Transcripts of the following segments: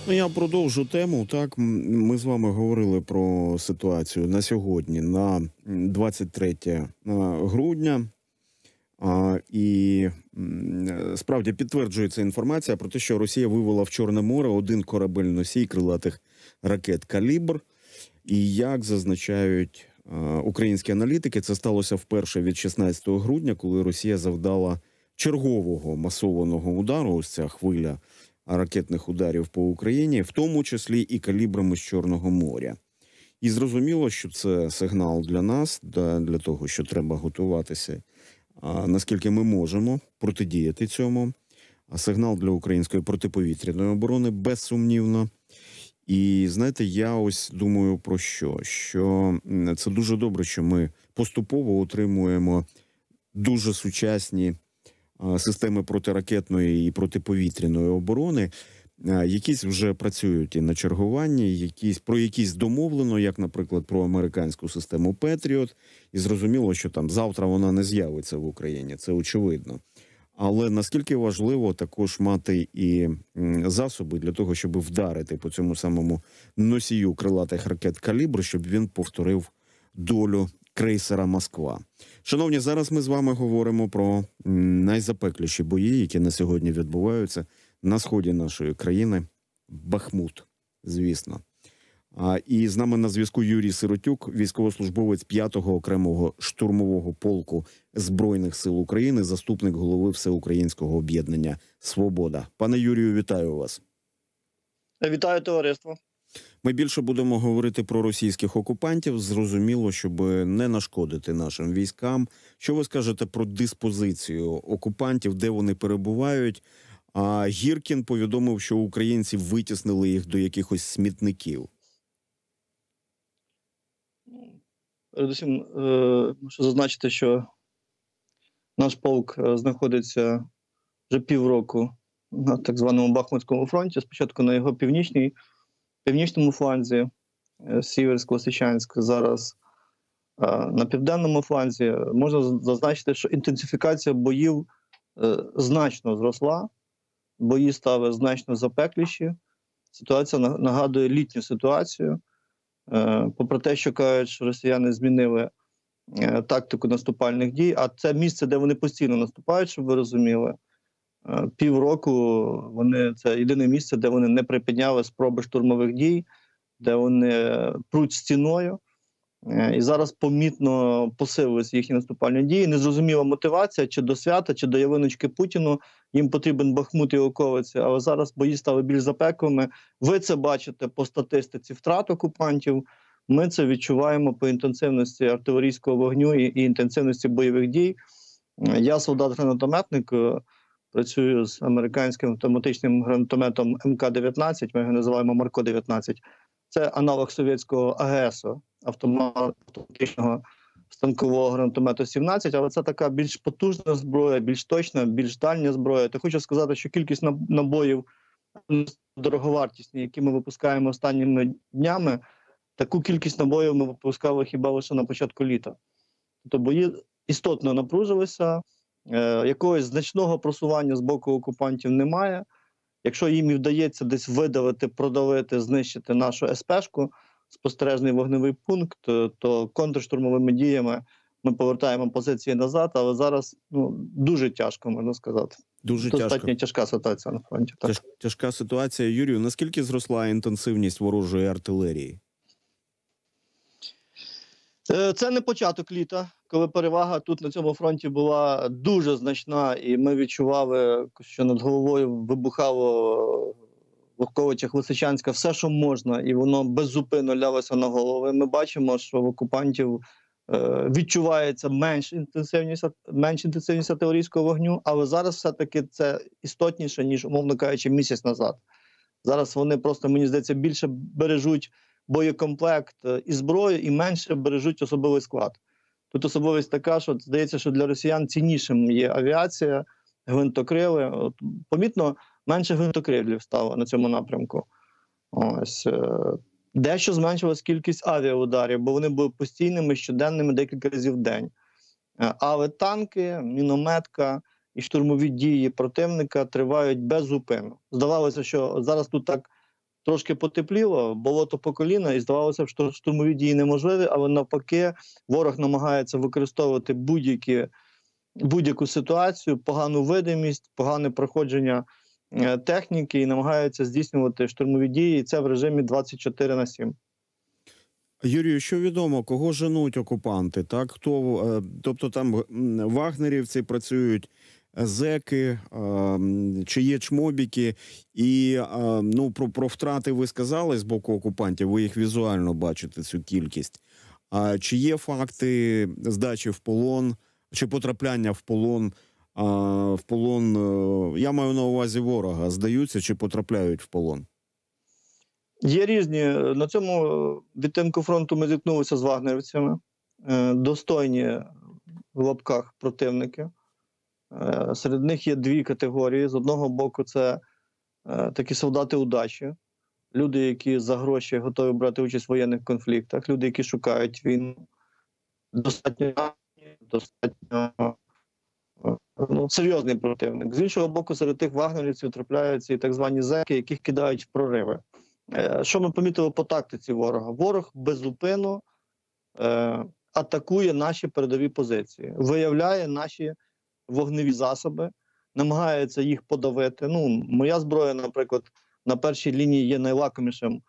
Ну, я продовжу тему. Так, ми з вами говорили про ситуацію на сьогодні, на 23 грудня. Справді підтверджується інформація про те, що Росія вивела в Чорне море один корабель-носій крилатих ракет «Калібр». І як зазначають українські аналітики, це сталося вперше від 16 грудня, коли Росія завдала чергового масованого удару, ось ця хвиля ракетних ударів по Україні, в тому числі і калібрами з Чорного моря. І зрозуміло, що це сигнал для нас, для того, що треба готуватися, наскільки ми можемо протидіяти цьому. Сигнал для української протиповітряної оборони, безсумнівно. І, знаєте, я ось думаю про що? Що це дуже добре, що ми поступово отримуємо дуже сучасні системи протиракетної і протиповітряної оборони, якісь вже працюють і на чергуванні, про якісь домовлено, як, наприклад, про американську систему «Петріот», і зрозуміло, що там завтра вона не з'явиться в Україні, це очевидно. Але наскільки важливо також мати і засоби для того, щоб вдарити по цьому самому носію крилатих ракет «Калібр», щоб він повторив долю крейсера «Москва». Шановні, зараз ми з вами говоримо про найзапекліші бої, які на сьогодні відбуваються на сході нашої країни. Бахмут, звісно. І з нами на зв'язку Юрій Сиротюк, військовослужбовець 5-го окремого штурмового полку Збройних сил України, заступник голови Всеукраїнського об'єднання «Свобода». Пане Юрію, вітаю вас. Вітаю, товариство. Ми більше будемо говорити про російських окупантів, зрозуміло, щоб не нашкодити нашим військам. Що ви скажете про диспозицію окупантів, де вони перебувають? Гіркін повідомив, що українці витіснили їх до якихось смітників. Передусім, можу зазначити, що наш полк знаходиться вже півроку на так званому Бахмутському фронті. Спочатку на його північному фланзі, Сіверсько-Лисичанськ, зараз на південному фланзі. Можна зазначити, що інтенсифікація боїв значно зросла, бої стали значно запекліші. Ситуація нагадує літню ситуацію. Попри те, що кажуть, що росіяни змінили тактику наступальних дій, а це місце, де вони постійно наступають, щоб ви розуміли. Півроку це єдине місце, де вони не припиняли спроби штурмових дій, де вони пруть стіною. І зараз помітно посилилися їхні наступальні дії. Незрозуміла мотивація, чи до свята, чи до ялиночки Путіну. Їм потрібен Бахмут і околиці, але зараз бої стали більш запеклими. Ви це бачите по статистиці втрат окупантів. Ми це відчуваємо по інтенсивності артилерійського вогню і інтенсивності бойових дій. Я солдат-гранатометник, працюю з американським автоматичним гранатометом МК-19, ми його називаємо Марко-19. Це аналог совєтського АГСу, автоматичного станкового гранатомету 17, але це така більш потужна зброя, більш точна, більш дальня зброя. То хочу сказати, що кількість набоїв дороговартісні, які ми випускаємо останніми днями, таку кількість набоїв ми випускали хіба лише на початку літа. Тобто бої істотно напружилися, якогось значного просування з боку окупантів немає. Якщо їм і вдається десь видавити, продавити, знищити нашу СПшку, спостережний вогневий пункт, то контрштурмовими діями ми повертаємо позиції назад, але зараз дуже тяжко, можна сказати. Достатньо тяжка ситуація на фронті. Так. Тяжка ситуація. Юрію, наскільки зросла інтенсивність ворожої артилерії? Це не початок літа, коли перевага тут на цьому фронті була дуже значна, і ми відчували, що над головою вибухало в околицях Лисичанська все, що можна, і воно беззупинно лялося на голови. Ми бачимо, що в окупантів відчувається менш інтенсивність артилерійського вогню, але зараз все-таки це істотніше, ніж, умовно кажучи, місяць назад. Зараз вони просто, мені здається, більше бережуть боєкомплект і зброю, і менше бережуть особовий склад. Тут особливість така, що здається, що для росіян ціннішим є авіація, гвинтокрили. Помітно, менше гвинтокрилів стало на цьому напрямку. Ось. Дещо зменшилась кількість авіаударів, бо вони були постійними, щоденними, декілька разів в день. Але танки, мінометка і штурмові дії противника тривають беззупинно. Здавалося, що зараз тут так трошки потепліло, болото по коліна, і здавалося, що штурмові дії неможливі, але навпаки, ворог намагається використовувати будь-яку ситуацію, погану видимість, погане проходження техніки і намагається здійснювати штурмові дії, і це в режимі 24/7. Юрію, що відомо, кого женуть окупанти? Так, тобто там вагнерівці працюють, зеки, чи є чмобіки, і про втрати ви сказали з боку окупантів, ви їх візуально бачите, цю кількість. А чи є факти здачі в полон, чи потрапляння в полон? Я маю на увазі ворога, здаються чи потрапляють в полон? Є різні. На цьому відтинку фронту ми зіткнулися з вагнерівцями. Достойні в лапках противники. Серед них є дві категорії. З одного боку, це такі солдати удачі. Люди, які за гроші готові брати участь в воєнних конфліктах. Люди, які шукають війну. Достатньо серйозний противник. З іншого боку, серед тих вагнерівців трапляються і так звані зеки, яких кидають в прориви. Що ми помітили по тактиці ворога? Ворог безупинно атакує наші передові позиції, виявляє наші вогневі засоби, намагається їх подавити. Моя зброя, наприклад, на першій лінії є найлакомішим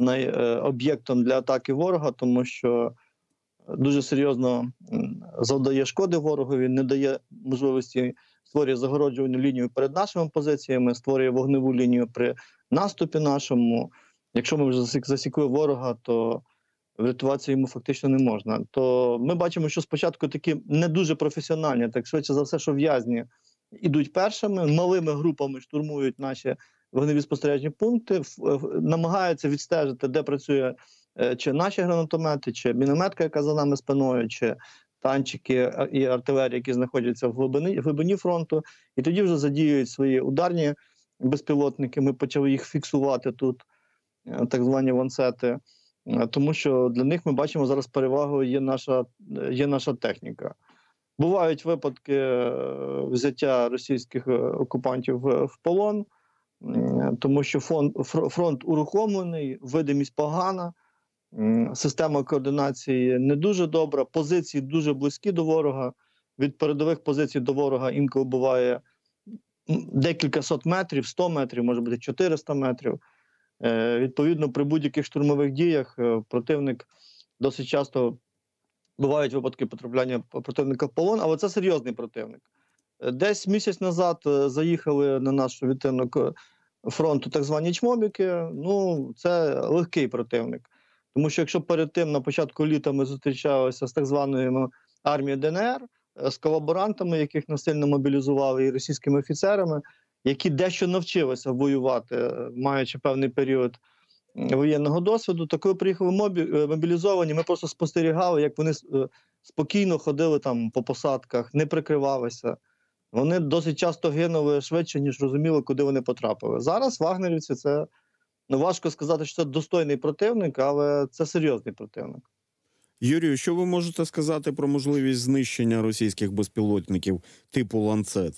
об'єктом для атаки ворога, тому що дуже серйозно завдає шкоди ворогові, не дає можливості, створює загороджувальну лінію перед нашими позиціями, створює вогневу лінію при наступі нашому. Якщо ми вже засікли ворога, то врятуватися йому фактично не можна. То ми бачимо, що спочатку такі не дуже професіональні, так швидше за все, що в'язні ідуть першими, малими групами штурмують наші вогневі спостережні пункти, намагаються відстежити, де працює чи наші гранатомети, чи мінометка, яка за нами спиною, чи танчики і артилерія, які знаходяться в глибині фронту. І тоді вже задіюють свої ударні безпілотники. Ми почали їх фіксувати тут, так звані ланцети, тому що для них ми бачимо зараз перевагою є наша техніка. Бувають випадки взяття російських окупантів в полон, тому що фронт урухомлений, видимість погана, система координації не дуже добра, позиції дуже близькі до ворога. Від передових позицій до ворога інколи буває декілька сот метрів, 100 метрів, може бути 400 метрів. Відповідно, при будь-яких штурмових діях противник досить часто бувають випадки потрапляння противника в полон, але це серйозний противник. Десь місяць назад заїхали на наш відтинок фронту так звані чмобіки, це легкий противник. Тому що якщо перед тим на початку літа ми зустрічалися з так званою армією ДНР, з колаборантами, яких насильно мобілізували, і російськими офіцерами, які дещо навчилися воювати, маючи певний період воєнного досвіду, то коли приїхали мобілізовані, ми просто спостерігали, як вони спокійно ходили там по посадках, не прикривалися. Вони досить часто гинули швидше, ніж розуміли, куди вони потрапили. Зараз вагнерівці – це, важко сказати, що це достойний противник, але це серйозний противник. Юрію, що ви можете сказати про можливість знищення російських безпілотників типу «Ланцет»?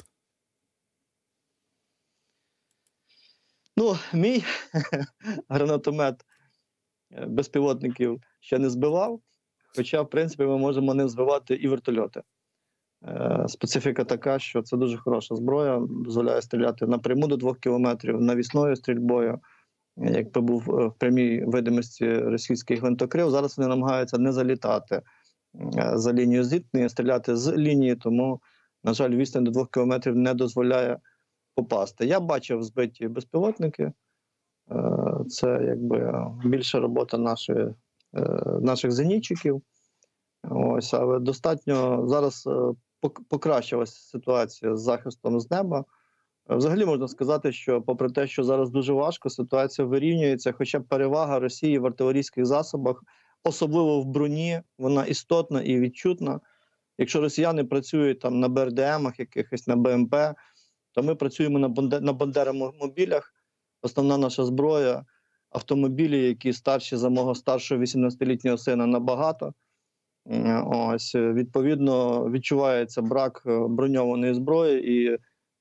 Мій гранатомет безпілотників ще не збивав, хоча, в принципі, ми можемо ним збивати і вертольоти. Специфіка така, що це дуже хороша зброя, дозволяє стріляти напряму до 2 кілометрів, навісною стрільбою. Якби був в прямій видимості російський гвинтокрил, зараз вони намагаються не залітати за лінію зіткнення, стріляти з лінії, тому, на жаль, відстань до 2 кілометрів не дозволяє попасти. Я бачив збиті безпілотники, це якби більша робота наших зенітчиків. Але достатньо зараз покращилася ситуація з захистом з неба. Взагалі можна сказати, що попри те, що зараз дуже важко, ситуація вирівнюється, хоча перевага Росії в артилерійських засобах, особливо в броні, вона істотна і відчутна. Якщо росіяни працюють там на БРДМах якихось, на БМП, то ми працюємо на бандеромобілях. Основна наша зброя – автомобілі, які старші за мого старшого 18-літнього сина набагато. Відповідно, відчувається брак броньованої зброї, і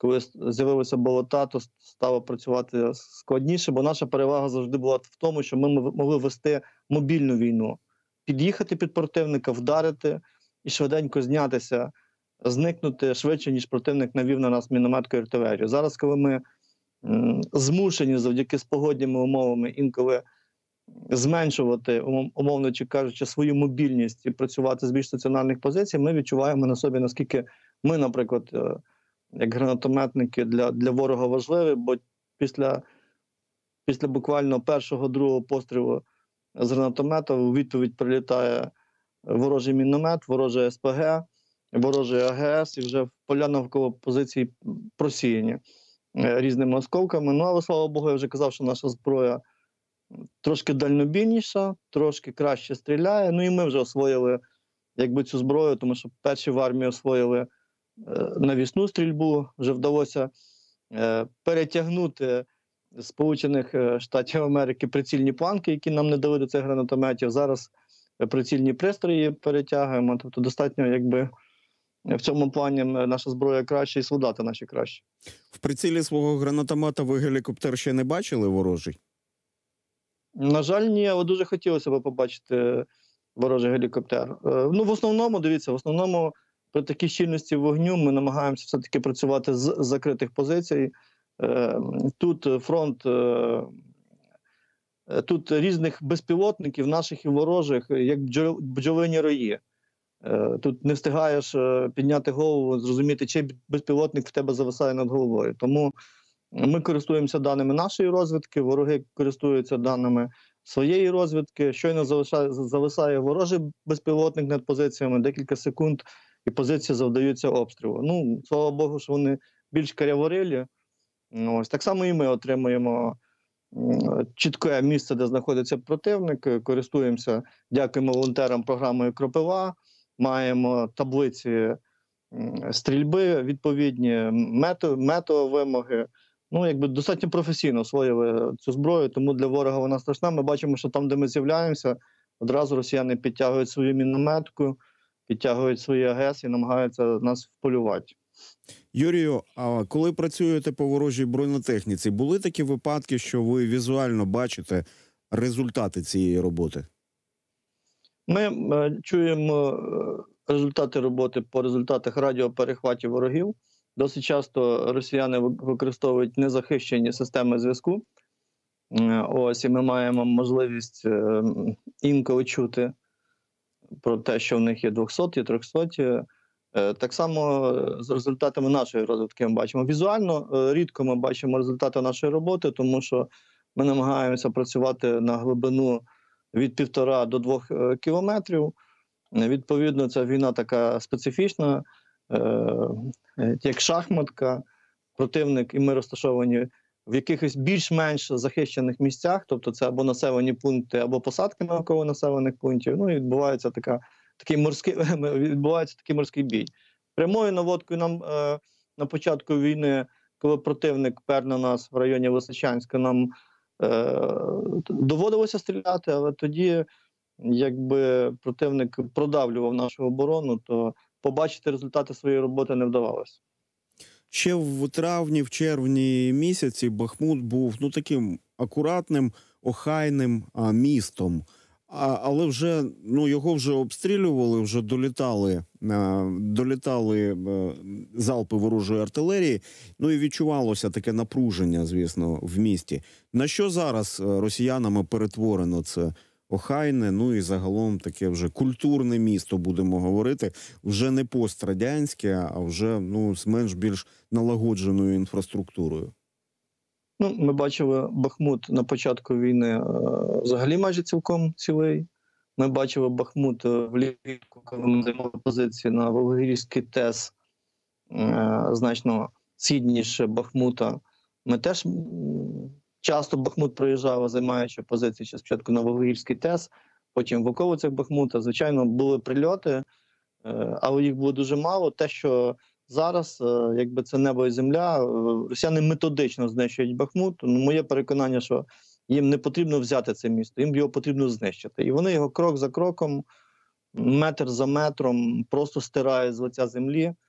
коли з'явилися болота, то стало працювати складніше, бо наша перевага завжди була в тому, що ми могли вести мобільну війну. Під'їхати під противника, вдарити і швиденько знятися, зникнути швидше, ніж противник навів на нас мінометку і артилерію. Зараз, коли ми змушені завдяки погодними умовами інколи зменшувати, умовно чи кажучи, свою мобільність і працювати з більш стаціонарних позицій, ми відчуваємо на собі, наскільки ми, наприклад, як гранатометники для ворога важливі, бо після буквально першого-другого пострілу з гранатомета у відповідь прилітає ворожий міномет, ворожий СПГ, ворожий АГС, і вже поля навколо позицій просіяні різними осколками. Ну, але, слава Богу, я вже казав, що наша зброя трошки дальнобійніша, трошки краще стріляє. Ну і ми вже освоїли цю зброю, тому що перші в армії освоїли навісну стрільбу, вже вдалося перетягнути з Сполучених Штатів Америки прицільні планки, які нам не дали до цих гранатометів. Зараз прицільні пристрої перетягуємо, тобто достатньо в цьому плані наша зброя краща і солдати наші кращі. В прицілі свого гранатомета ви гелікоптер ще не бачили ворожий? На жаль, ні, але дуже хотілося б побачити ворожий гелікоптер. Ну, в основному при такій щільності вогню ми намагаємося все-таки працювати з закритих позицій. Тут фронт, тут різних безпілотників, наших і ворожих, як бджолині рої. Тут не встигаєш підняти голову, зрозуміти, чий безпілотник в тебе зависає над головою. Тому ми користуємося даними нашої розвідки, вороги користуються даними своєї розвідки. Щойно зависає ворожий безпілотник над позиціями, декілька секунд, і позиції завдаються обстрілу. Ну, слава Богу, що вони більш каряворилі. Ось так само і ми отримуємо чітке місце, де знаходиться противник, користуємося, дякуємо волонтерам, програмою «Кропива», маємо таблиці стрільби відповідні, метеовимоги. Ну, достатньо професійно освоїли цю зброю, тому для ворога вона страшна. Ми бачимо, що там, де ми з'являємося, одразу росіяни підтягують свою мінометку, підтягують свої АГС і намагаються нас вполювати. Юрію, а коли працюєте по ворожій бронетехніці, були такі випадки, що ви візуально бачите результати цієї роботи? Ми чуємо результати роботи по результатах радіоперехватів ворогів. Досить часто росіяни використовують незахищені системи зв'язку. Ось, і ми маємо можливість інколи чути про те, що в них є 200-ті, 300-ті. Так само з результатами нашої розвідки ми бачимо. Візуально рідко ми бачимо результати нашої роботи, тому що ми намагаємося працювати на глибину від 1,5 до 2 кілометрів. Відповідно, ця війна така специфічна, як шахматка. Противник і ми розташовані в якихось більш-менш захищених місцях, тобто це або населені пункти, або посадки навколо населених пунктів. Ну і відбувається такий морський бій. Прямою наводкою нам на початку війни, коли противник пер на нас в районі Лисичанська, нам доводилося стріляти, але тоді, противник продавлював нашу оборону, то побачити результати своєї роботи не вдавалося. Ще в травні, в червні місяці Бахмут був таким акуратним, охайним містом. Але вже його вже обстрілювали, вже долітали залпи ворожої артилерії. Ну і відчувалося таке напруження, звісно, в місті. На що зараз росіянами перетворено це охайне, і загалом таке вже культурне місто, будемо говорити, вже не пострадянське, а вже з менш-більш налагодженою інфраструктурою? Ми бачили Бахмут на початку війни взагалі майже цілком цілий. Ми бачили Бахмут влітку, коли ми займали позиції на Волгогірський ТЕС, значно східніше Бахмута. Ми теж часто Бахмут проїжджав, займаючи позиції спочатку на Волгогірський ТЕС, потім в околицях Бахмута. Звичайно, були прильоти, але їх було дуже мало. Те, що зараз, це небо і земля, росіяни методично знищують Бахмут. Моє переконання, що їм не потрібно взяти це місто, їм його потрібно знищити. І вони його крок за кроком, метр за метром просто стирають з лиця землі.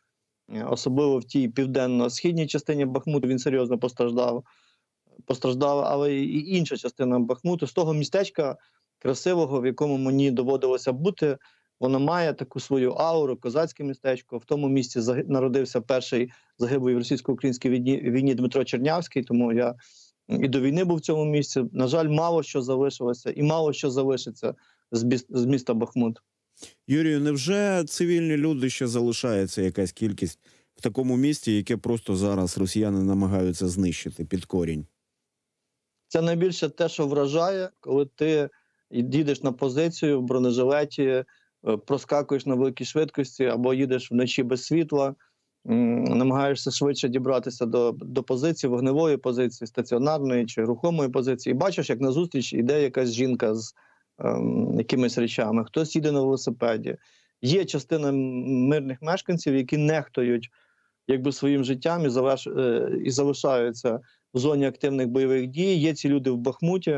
особливо в тій південно-східній частині Бахмуту, він серйозно постраждав, але і інша частина Бахмуту, з того містечка красивого, в якому мені доводилося бути, воно має таку свою ауру, козацьке містечко. В тому місці народився перший загиблий в російсько-українській війні Дмитро Чернявський, тому я і до війни був в цьому місці. На жаль, мало що залишилося і мало що залишиться з міста Бахмут. Юрію, невже цивільні люди ще залишається якась кількість в такому місті, яке просто зараз росіяни намагаються знищити під корінь? Це найбільше те, що вражає, коли ти їдеш на позицію в бронежилеті, проскакуєш на великій швидкості або їдеш вночі без світла, намагаєшся швидше дібратися до позиції, вогневої позиції, стаціонарної чи рухомої позиції. І бачиш, як назустріч йде якась жінка з якимись речами, хтось їде на велосипеді. Є частина мирних мешканців, які нехтують своїм життям і залишаються в зоні активних бойових дій. Є ці люди в Бахмуті,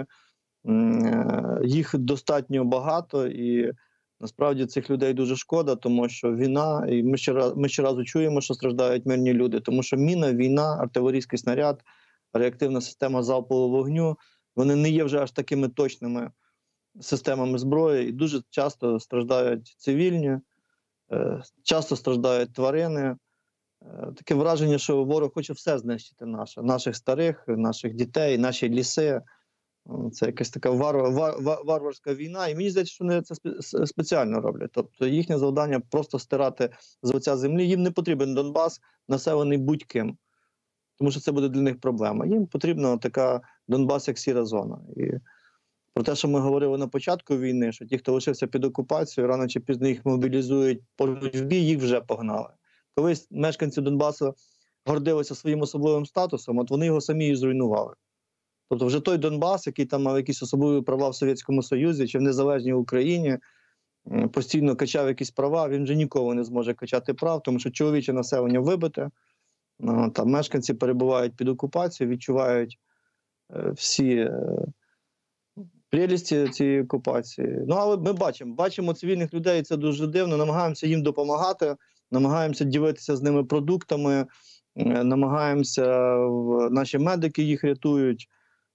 їх достатньо багато, і насправді цих людей дуже шкода, тому що війна, і ми щоразу чуємо, що страждають мирні люди, тому що міна, війна, артилерійський снаряд, реактивна система залпового вогню, вони не є вже аж такими точними системами зброї, і дуже часто страждають цивільні, часто страждають тварини. Таке враження, що ворог хоче все знищити наших старих, наших дітей, наші ліси. Це якась така варварська війна, і мені здається, що вони це спеціально роблять. Тобто їхнє завдання просто стирати з лиця землі. Їм не потрібен Донбас, населений будь-ким, тому що це буде для них проблема. Їм потрібна така Донбас, як сіра зона. І про те, що ми говорили на початку війни, що ті, хто лишився під окупацією, рано чи пізно їх мобілізують, пожуть в бій, їх вже погнали. Колись мешканці Донбасу гордилися своїм особливим статусом, от вони його самі і зруйнували. Тобто вже той Донбас, який там мав якісь особливі права в Совєтському Союзі чи в незалежній Україні, постійно качав якісь права, він вже ніколи не зможе качати прав, тому що чоловіче населення вибите, там мешканці перебувають під окупацією, відчувають всі прелісті цієї окупації. Ну, але ми бачимо цивільних людей, і це дуже дивно, намагаємося їм допомагати, намагаємося ділитися з ними продуктами, намагаємося, наші медики їх рятують,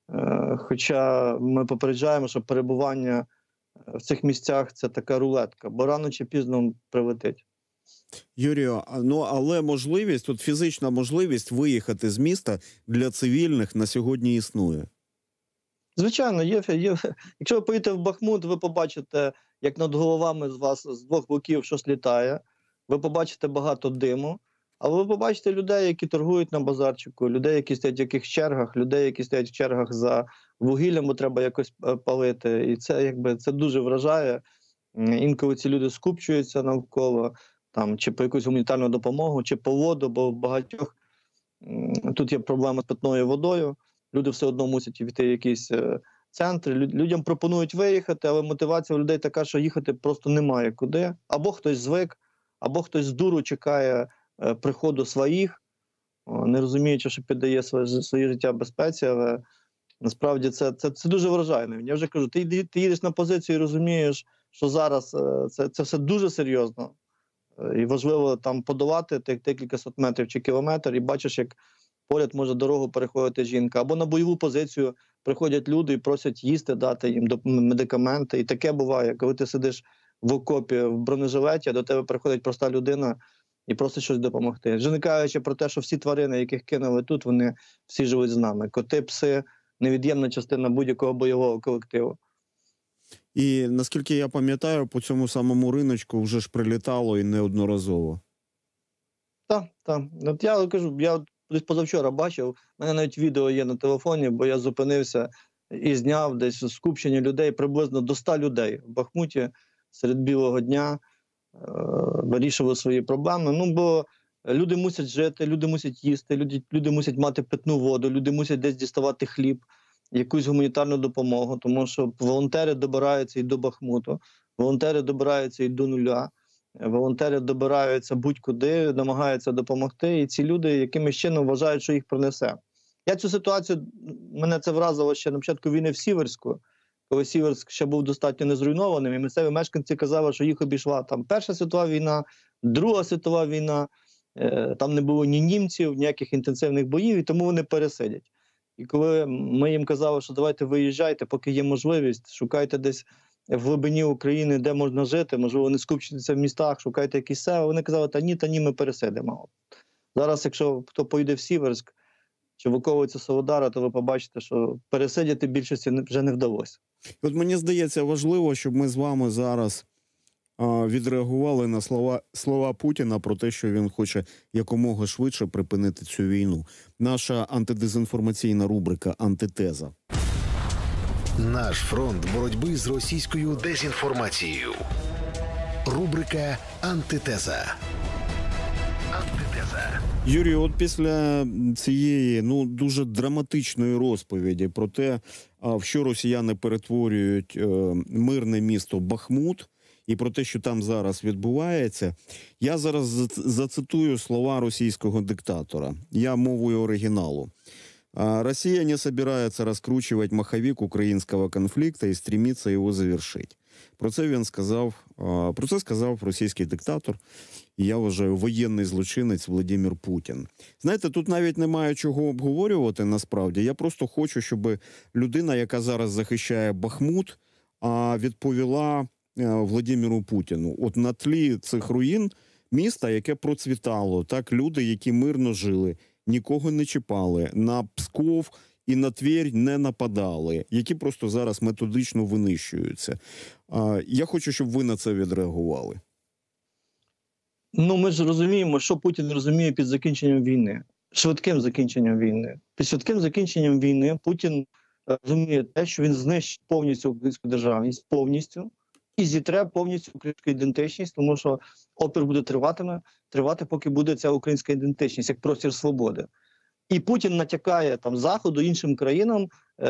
хоча ми попереджаємо, що перебування в цих місцях – це така рулетка, бо рано чи пізно прилетить. Юрію, але можливість, фізична можливість виїхати з міста для цивільних на сьогодні існує? Звичайно, є. Якщо ви поїдете в Бахмут, ви побачите, як над головами з вас з двох боків щось літає, ви побачите багато диму, але ви побачите людей, які торгують на базарчику, людей, які стоять в якихось чергах, людей, які стоять в чергах за вугіллям, бо треба якось палити. І це це дуже вражає. Інколи ці люди скупчуються навколо, чи по якусь гуманітарну допомогу, чи по воду, бо в багатьох тут є проблема з питною водою. Люди все одно мусять йти в якісь центри. Людям пропонують виїхати, але мотивація у людей така, що їхати просто немає куди. Або хтось звик, або хтось з дуру чекає приходу своїх, не розуміючи, що піддає своє життя безпеці, але насправді це дуже вражає. Я вже кажу, ти їдеш на позицію і розумієш, що зараз це все дуже серйозно. І важливо там подолати тих декілька сот метрів чи кілометр, і бачиш, як поряд може дорогу переходити жінка. Або на бойову позицію приходять люди і просять їсти, дати їм медикаменти. І таке буває, коли ти сидиш в окопі, в бронежилеті, а до тебе приходить проста людина і просить щось допомогти. Вже не кажучи про те, що всі тварини, яких кинули тут, вони всі живуть з нами. Коти, пси – невід'ємна частина будь-якого бойового колективу. І, наскільки я пам'ятаю, по цьому самому риночку вже ж прилітало і неодноразово. Так. От я кажу, я десь позавчора бачив, у мене навіть відео є на телефоні, бо я зупинився і зняв десь скупчення людей, приблизно до 100 людей в Бахмуті серед білого дня, вирішували свої проблеми. Бо люди мусять жити, люди мусять їсти, люди мусять мати питну воду, люди мусять десь діставати хліб, якусь гуманітарну допомогу, тому що волонтери добираються і до Бахмуту, волонтери добираються і до нуля, волонтери добираються будь-куди, намагаються допомогти, і ці люди якимось чином вважають, що їх принесе. Я цю ситуацію, мене це вразило ще на початку війни в Сіверську, коли Сіверськ ще був достатньо незруйнованим, і місцеві мешканці казали, що їх обійшла там Перша світова війна, Друга світова війна, там не було ні німців, ніяких інтенсивних боїв, і тому вони пересидять. І коли ми їм казали, що давайте виїжджайте, поки є можливість, шукайте десь в глибині України, де можна жити, можливо, не скупчитися в містах, шукайте якісь села, вони казали, та ні, ми пересидимо. Зараз, якщо хто поїде в Сіверськ чи в околиці Солодара, то ви побачите, що пересидіти більшості вже не вдалося. От мені здається, важливо, щоб ми з вами зараз відреагували на слова Путіна про те, що він хоче якомога швидше припинити цю війну. Наша антидезінформаційна рубрика «Антитеза». Наш фронт боротьби з російською дезінформацією. Рубрика «Антитеза». Юрій, от після цієї дуже драматичної розповіді про те, в що росіяни перетворюють мирне місто Бахмут, і про те, що там зараз відбувається, я зараз зацитую слова російського диктатора. Я мовою оригіналу. «Россия не собирается раскручивать маховик украинского конфликта и стремится его завершить». Про це сказав російський диктатор, і я вважаю, воєнний злочинець Владимир Путін. Знаєте, тут навіть немає чого обговорювати насправді. Я просто хочу, щоб людина, яка зараз захищає Бахмут, відповіла Владимиру Путіну. От на тлі цих руїн міста, яке процвітало, так, люди, які мирно жили, нікого не чіпали, на Псков і на Тверь не нападали, які просто зараз методично винищуються. Я хочу, щоб ви на це відреагували. Ми ж розуміємо, що Путін розуміє під закінченням війни. Швидким закінченням війни. Під швидким закінченням війни Путін розуміє те, що він знищить повністю українську державність, повністю, і зітре повністю українську ідентичність, тому що опір буде тривати, поки буде ця українська ідентичність, як простір свободи. І Путін натякає там Заходу, іншим країнам,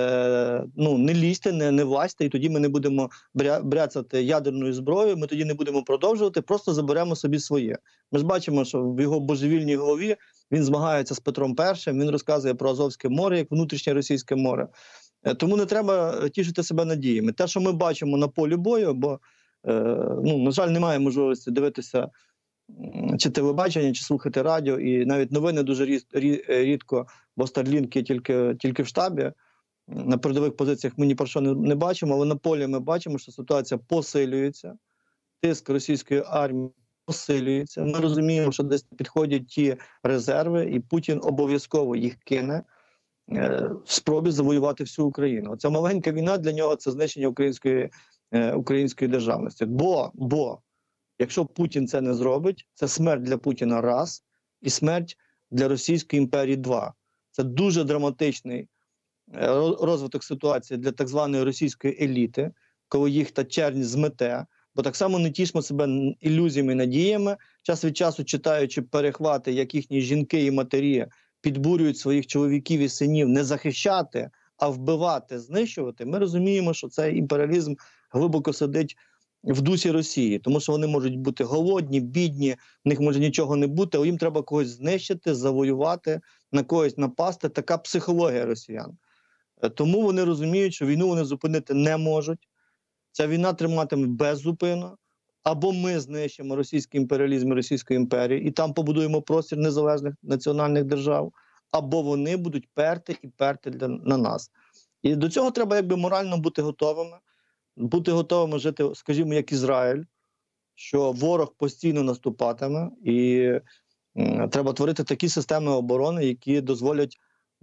не лізьте, не влазьте, і тоді ми не будемо бряцати ядерною зброєю, ми тоді не будемо продовжувати, просто заберемо собі своє. Ми ж бачимо, що в його божевільній голові він змагається з Петром І, він розказує про Азовське море, як внутрішнє російське море. Тому не треба тішити себе надіями. Те, що ми бачимо на полі бою, бо, на жаль, немає можливості дивитися чи телебачення, чи слухати радіо, і навіть новини дуже рідко, бо старлінки тільки в штабі. На передових позиціях ми ні про що не бачимо, але на полі ми бачимо, що ситуація посилюється, тиск російської армії посилюється. Ми розуміємо, що десь підходять ті резерви, і Путін обов'язково їх кине в спробі завоювати всю Україну. Оця маленька війна для нього – це знищення української державності. Бо якщо Путін це не зробить, це смерть для Путіна раз, і смерть для Російської імперії два. Це дуже драматичний розвиток ситуації для так званої російської еліти, коли їх та чернь змете. Бо так само не тішмо себе ілюзіями і надіями, час від часу читаючи перехвати, як їхні жінки і матері підбурюють своїх чоловіків і синів не захищати, а вбивати, знищувати, ми розуміємо, що цей імперіалізм глибоко сидить в дусі Росії, тому що вони можуть бути голодні, бідні, в них може нічого не бути, а їм треба когось знищити, завоювати, на когось напасти. Така психологія росіян. Тому вони розуміють, що війну вони зупинити не можуть. Ця війна триматиме беззупинно. Або ми знищимо російський імперіалізм і Російську імперію, і там побудуємо простір незалежних національних держав, або вони будуть перти на нас. І до цього треба морально бути готовими. Бути готовими жити, скажімо, як Ізраїль, що ворог постійно наступатиме, і треба творити такі системи оборони, які дозволять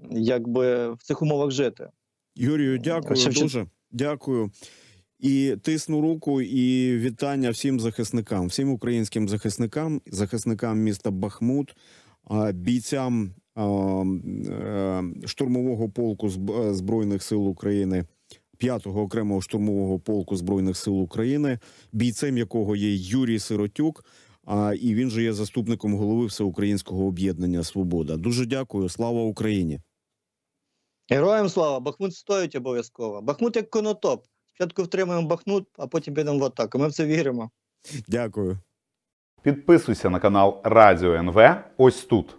в цих умовах жити. Юрію, дякую дуже. Дякую. І тисну руку, і вітання всім захисникам, всім українським захисникам міста Бахмут, бійцям штурмового полку Збройних сил України, 5-го окремого штурмового полку Збройних сил України, бійцем якого є Юрій Сиротюк, і він же є заступником голови Всеукраїнського об'єднання «Свобода». Дуже дякую. Слава Україні! Героям слава! Бахмут стоїть обов'язково. Бахмут як конотоп. Спочатку втримаємо Бахмут, а потім підемо в атаку. Ми в це віримо. Дякую. Підписуйся на канал Радіо НВ ось тут.